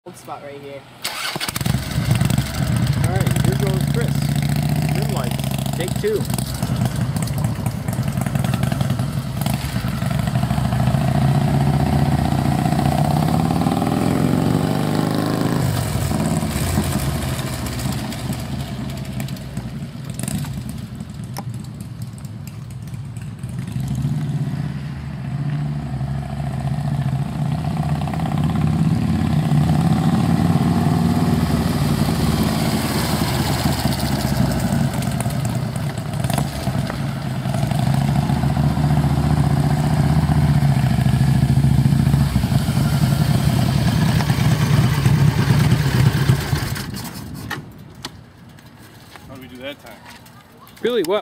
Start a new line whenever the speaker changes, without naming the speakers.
Old spot right here.
Alright, here goes Chris. Rim lights. Take 2.
How do we do that time?
Really well.